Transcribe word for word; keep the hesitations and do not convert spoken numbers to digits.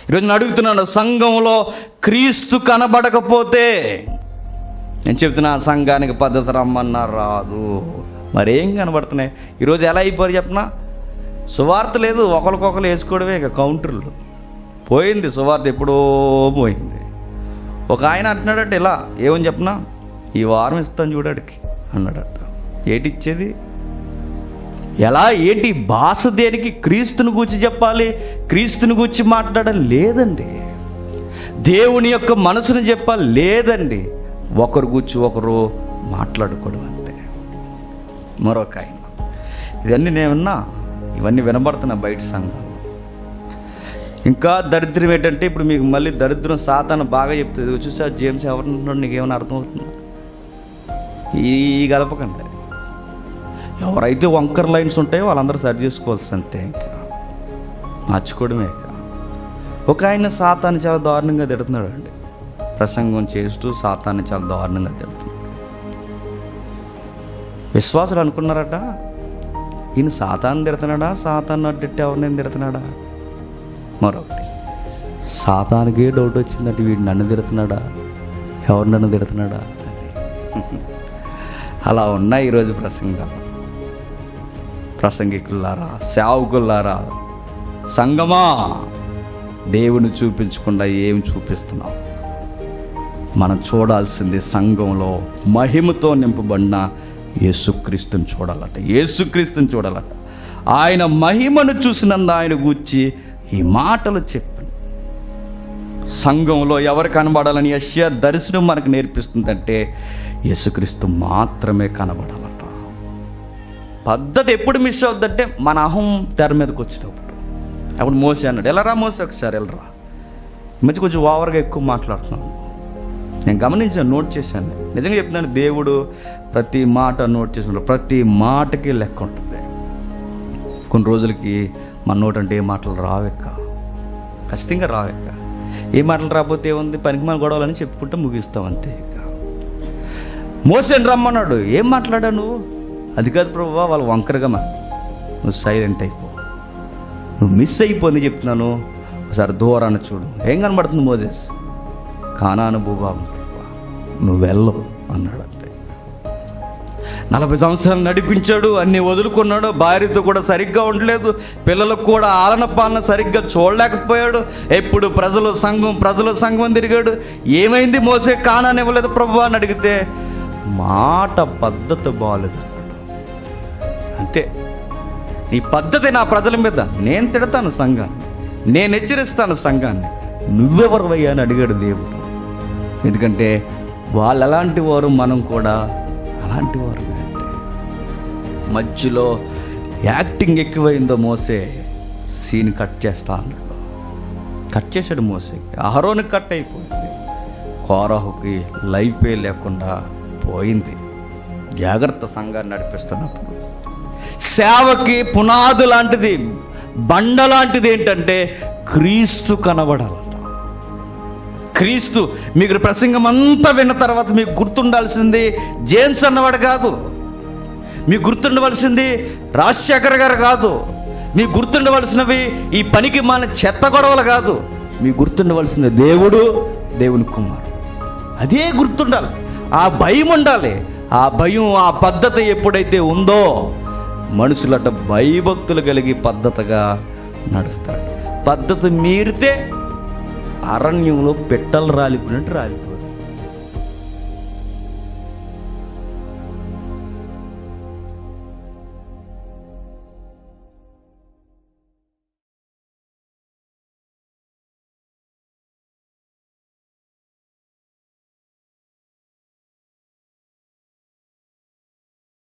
ఈరోజు నేను అడుగుతున్నాను, సంఘంలో క్రీస్తు కనబడకపోతే, నేను చెప్తున్నా సంఘానికి పద్ధతి రమ్మన్నా రాదు. మరేం కనబడుతున్నాయి ఈరోజు? ఎలా అయిపోయి చెప్పనా, సువార్త లేదు, ఒకరికొకరు వేసుకోవడమే ఇక కౌంటర్లు. పోయింది సువార్త, ఎప్పుడో పోయింది. ఒక ఆయన అంటున్నాడట ఇలా, ఏమని చెప్పనా, ఈ వారం ఇస్తాను చూడడికి అన్నాడట. ఏటి ఇచ్చేది? ఎలా, ఏంటి భాష దేనికి? క్రీస్తుని గూర్చి చెప్పాలి, క్రీస్తుని గూర్చి మాట్లాడాలి లేదండి. దేవుని యొక్క మనసును చెప్పాలి లేదండి. ఒకరు గూర్చి ఒకరు మాట్లాడుకోవడం అంతే. మరొక ఆయన, ఇవన్నీ నేనున్నా, ఇవన్నీ వినబడుతున్నా బయట సంఘాలు. ఇంకా దరిద్రం ఏంటంటే, ఇప్పుడు మీకు మళ్ళీ దరిద్రం సాతాను బాగా చెప్తుంది. చూసా జేమ్స్ ఎవరంటున్నాడు, నీకేమైనా అర్థమవుతుందా? ఈ గలపకండి. ఎవరైతే వంకర్ లైన్స్ ఉంటాయో వాళ్ళందరూ సరి చేసుకోవాల్సి అంతే, ఇంకా మార్చుకోవడమే. ఒక ఆయన సాతాన్ని చాలా దారుణంగా తిడుతున్నాడు అండి. ప్రసంగం చేస్తూ సాతాన్ని చాలా దారుణంగా తిడుతున్నాడు. విశ్వాసులు అనుకున్నారట, ఈయన సాతాన్ని తిడుతున్నాడా, సాతాన్ని అడ్డెట్టి ఎవరినైనా తిడుతున్నాడా? మరొకటి, సాతానికే డౌట్ వచ్చిందంటే వీడు నన్ను తిడుతున్నాడా, ఎవరు నన్ను తిడుతున్నాడా? అలా ఉన్నాయి ఈరోజు ప్రసంగాలు. ప్రసంగికులారా, సేవకులారా, సంగమా, దేవుని చూపించకుండా ఏమి చూపిస్తున్నాం? మనం చూడాల్సింది సంఘంలో మహిమతో నింపబడిన యేసుక్రీస్తుని చూడాలట. యేసుక్రీస్తుని చూడాలట. ఆయన మహిమను చూసినందు ఆయన గూర్చి ఈ మాటలు చెప్పండి. సంఘంలో ఎవరు కనబడాలని యెషయా దర్శనం మనకు నేర్పిస్తుందంటే యేసుక్రీస్తు మాత్రమే కనబడాలట. పద్ధతి ఎప్పుడు మిస్ అవుద్దంటే మన అహం తెర మీదకి వచ్చినప్పుడు. అప్పుడు మోసే అన్నాడు, వెళ్ళరా మోసే, ఒకసారి వెళ్ళరా. ఈ మధ్య కొంచెం ఓవర్గా ఎక్కువ మాట్లాడుతున్నాను. నేను గమనించాను, నోట్ చేశాను. నిజంగా చెప్తున్నాను, దేవుడు ప్రతి మాట నోట్ చేసుకుంటాడు. ప్రతి మాటకి లెక్క ఉంటుంది. కొన్ని రోజులకి మన నోట్ అంటే ఏ మాటలు రావెక్క, ఖచ్చితంగా రావెక్క. ఏ మాటలు రాకపోతే ఏముంది, పనికి మన గొడవలని చెప్పుకుంటే ముగిస్తాం అంతే. ఇక మోసేని రమ్మన్నాడు, ఏం మాట్లాడా నువ్వు? అది కాదు ప్రభువా, వాళ్ళు వంకరగా మా నువ్వు సైలెంట్ అయిపో, నువ్వు మిస్ అయిపోయింది చెప్తున్నాను. ఒకసారి దూరాన్ని చూడు, ఏం కనబడుతుంది మోజెస్? కానాను భూభాగం, నువ్వు వెళ్ళు అన్నాడు అంతే. నలభై సంవత్సరాలు నడిపించాడు, అన్నీ వదులుకున్నాడు, భార్యతో కూడా సరిగ్గా ఉండలేదు, పిల్లలకు కూడా ఆలన పాలన సరిగ్గా చూడలేకపోయాడు. ఎప్పుడు ప్రజలు సంఘం ప్రజలు సంఘం తిరిగాడు. ఏమైంది మోసే కానాన్ని ఇవ్వలేదు ప్రభువా అని అడిగితే, మాట పద్ధతి బాగాలేదు అన్నాడు. అంతే, నీ పద్ధతి నా ప్రజల మీద, నేను తిడతాను సంఘాన్ని, నేను హెచ్చరిస్తాను సంఘాన్ని, నువ్వెవరువయ్యా అని అడిగాడు దేవుడు. ఎందుకంటే వాళ్ళు ఎలాంటి వారు, మనం కూడా అలాంటి వారు. అంతే, మధ్యలో యాక్టింగ్ ఎక్కువైందో మోసే సీన్ కట్ చేస్తా అన్నాడు. కట్ చేశాడు మోసేకి. అహరోనికి కట్ అయిపోయింది, కోరహుకి లైఫ్ పే లేకుండా పోయింది. జాగ్రత్త సంఘాన్ని నడిపిస్తున్నప్పుడు. సేవకి పునాదు లాంటిది, బండ లాంటిది ఏంటంటే క్రీస్తు కనబడాలట. క్రీస్తు మీకు ప్రసంగం అంతా విన్న తర్వాత మీకు గుర్తుండాల్సింది జేమ్స్ అన్నవాడు కాదు, మీకు గుర్తుండవలసింది రాజశేఖర్ గారు కాదు, మీకు గుర్తుండవలసినవి ఈ పనికి మన చెత్త గొడవలు కాదు, మీకు గుర్తుండవలసింది దేవుడు, దేవుని కుమారుడు. అదే గుర్తుండాలి. ఆ భయం ఉండాలి. ఆ భయం, ఆ పద్ధతి ఎప్పుడైతే ఉందో మనుషులట భయభక్తులు కలిగి పద్ధతిగా నడుస్తాడు. పద్ధతి మీరితే అరణ్యంలో పెట్టలు రాలిపోయినట్టు రాలిపోయి